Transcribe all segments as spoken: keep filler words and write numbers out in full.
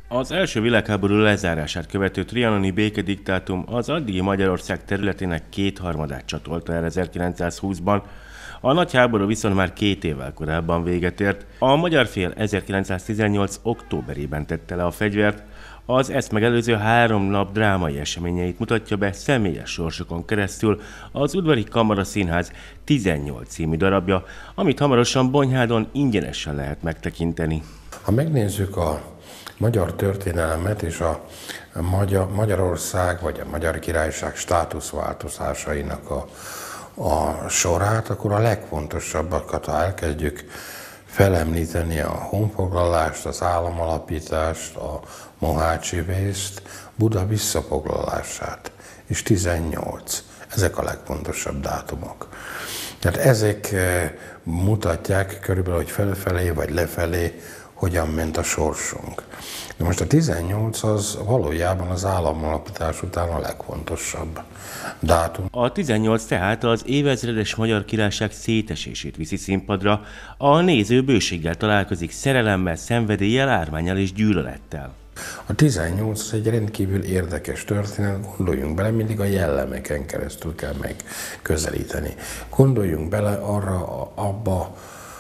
Az első világháború lezárását követő trianoni békediktátum az addigi Magyarország területének kétharmadát csatolta el ezerkilencszázhúszban, a nagy háború viszont már két évvel korábban véget ért. A magyar fél ezerkilencszáztizennyolc. októberében tette le a fegyvert, az ezt megelőző három nap drámai eseményeit mutatja be személyes sorsokon keresztül az Udvari Kamara Színház tizennyolc című darabja, amit hamarosan Bonyhádon ingyenesen lehet megtekinteni. Ha megnézzük a magyar történelmet és a Magyar, Magyarország vagy a Magyar Királyság státuszváltozásainak a, a sorát, akkor a legfontosabbakat, ha elkezdjük felemlíteni a honfoglalást, az államalapítást, a mohácsi vészt, Buda visszafoglalását, és tizennyolc. Ezek a legfontosabb dátumok. Tehát ezek mutatják körülbelül, hogy felfelé vagy lefelé hogyan ment a sorsunk. De most a tizennyolc az valójában az államalapítás után a legfontosabb dátum. A tizennyolc tehát az évezredes Magyar Királyság szétesését viszi színpadra, a néző bőséggel találkozik szerelemmel, szenvedéllyel, ármánnyal és gyűlölettel. A tizennyolc az egy rendkívül érdekes történet, gondoljunk bele, mindig a jellemeken keresztül kell megközelíteni. Gondoljunk bele arra, abba,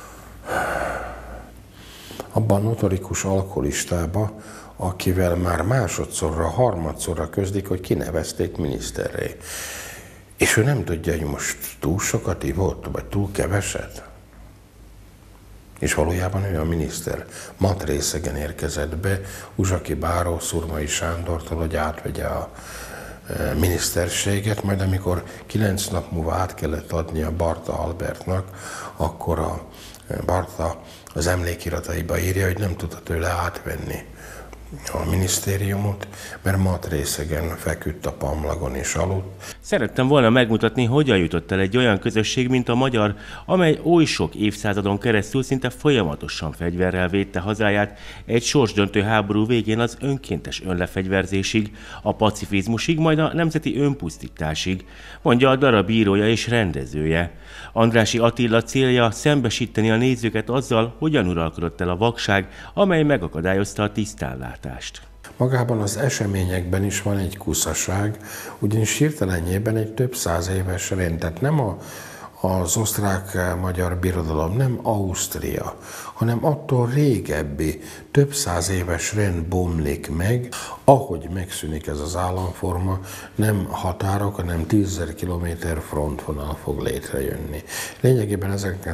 abba a notorikus alkoholistába, akivel már másodszorra, harmadszorra közdik, hogy kinevezték miniszterré. És ő nem tudja, hogy most túl sokat ivott, vagy túl keveset. És valójában ő a miniszter. Matrészegen érkezett be Uzsaki Báró Szurmai Sándortól, hogy átvegye a miniszterséget, majd amikor kilenc nap múlva át kellett adnia Barta Albertnak, akkor a Barta az emlékirataiba írja, hogy nem tudta tőle átvenni a minisztériumot, mert matrészegen feküdt a pamlagon és aludt. Szerettem volna megmutatni, hogyan jutott el egy olyan közösség, mint a magyar, amely oly sok évszázadon keresztül szinte folyamatosan fegyverrel védte hazáját, egy sorsdöntő háború végén az önkéntes önlefegyverzésig, a pacifizmusig, majd a nemzeti önpusztításig, mondja a darab írója és rendezője. Andrássy Attila célja szembesíteni a nézőket azzal, hogyan uralkodott el a vakság, amely megakadályozta a tisztánlátást. Magában az eseményekben is van egy kuszaság, ugyanis hirtelenjében egy több száz éves rend, tehát nem a, az osztrák-magyar birodalom, nem Ausztria, hanem attól régebbi, több száz éves rend bomlik meg, ahogy megszűnik ez az államforma, nem határok, hanem tízezer kilométer frontvonal fog létrejönni. Lényegében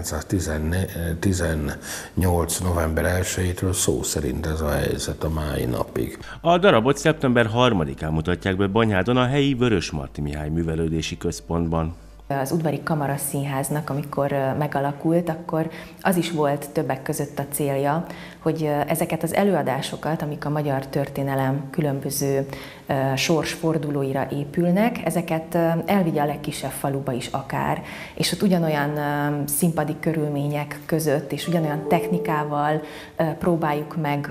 ezerkilencszáztizennyolc. november elsejétől szó szerint ez a helyzet a mai napig. A darabot szeptember harmadikán mutatják be Bonyhádon a helyi Vörösmarty Mihály Művelődési Központban. Az Udvari Kamara Színháznak, amikor megalakult, akkor az is volt többek között a célja, hogy ezeket az előadásokat, amik a magyar történelem különböző sorsfordulóira épülnek, ezeket elvigye a legkisebb faluba is akár, és ott ugyanolyan színpadi körülmények között és ugyanolyan technikával próbáljuk meg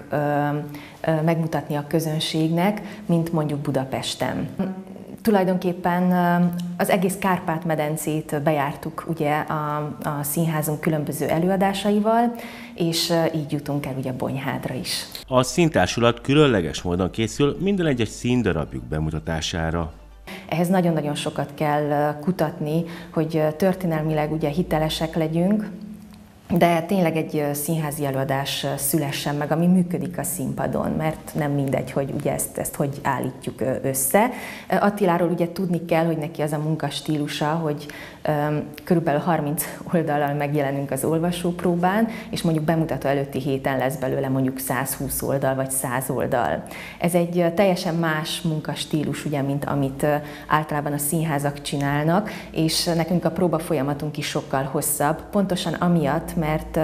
megmutatni a közönségnek, mint mondjuk Budapesten. Tulajdonképpen az egész Kárpát-medencét bejártuk ugye a, a színházunk különböző előadásaival, és így jutunk el ugye Bonyhádra is. A színtársulat különleges módon készül minden egyes színdarabjuk bemutatására. Ehhez nagyon-nagyon sokat kell kutatni, hogy történelmileg ugye hitelesek legyünk, de tényleg egy színházi előadás szülessen meg, ami működik a színpadon, mert nem mindegy, hogy ugye ezt, ezt hogy állítjuk össze. Attiláról ugye tudni kell, hogy neki az a munkastílusa, hogy um, körülbelül harminc oldallal megjelenünk az olvasópróbán, és mondjuk bemutató előtti héten lesz belőle mondjuk százhúsz oldal vagy száz oldal. Ez egy teljesen más munkastílus, ugye, mint amit általában a színházak csinálnak, és nekünk a próba folyamatunk is sokkal hosszabb, pontosan amiatt, mert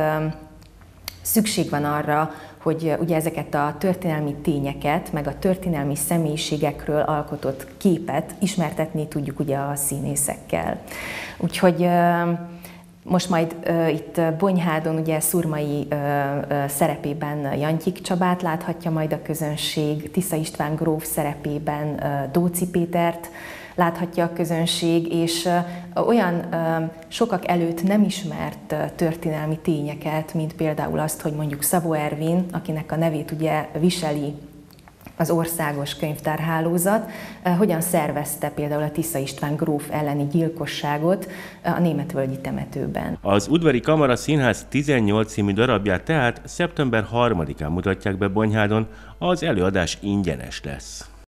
szükség van arra, hogy ugye ezeket a történelmi tényeket, meg a történelmi személyiségekről alkotott képet ismertetni tudjuk ugye a színészekkel. Úgyhogy most majd uh, itt Bonyhádon ugye Szurmai uh, uh, szerepében Jantyik Csabát láthatja majd a közönség, Tisza István gróf szerepében uh, Dóczy Pétert láthatja a közönség, és uh, olyan uh, sokak előtt nem ismert uh, történelmi tényeket, mint például azt, hogy mondjuk Szabó Ervin, akinek a nevét ugye viseli az országos könyvtárhálózat hogyan szervezte például a Tisza István gróf elleni gyilkosságot a Németvölgyi temetőben. Az Udvari Kamara Színház tizennyolc című darabját tehát szeptember harmadikán mutatják be Bonyhádon, az előadás ingyenes lesz.